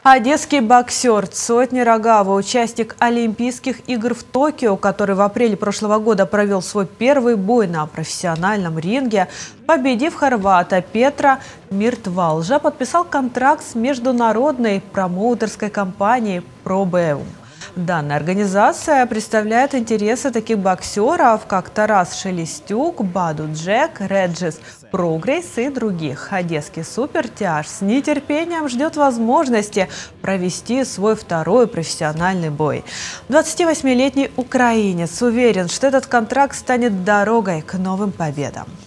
Одесский боксер Цотни Рогава, участник Олимпийских игр в Токио, который в апреле прошлого года провел свой первый бой на профессиональном ринге, победив хорвата Петра Миртвалжа, подписал контракт с международной промоутерской компанией ProBeum. Данная организация представляет интересы таких боксеров, как Тарас Шелестюк, Баду Джек, Реджис Прогресс и других. Одесский супертяж с нетерпением ждет возможности провести свой второй профессиональный бой. 28-летний украинец уверен, что этот контракт станет дорогой к новым победам.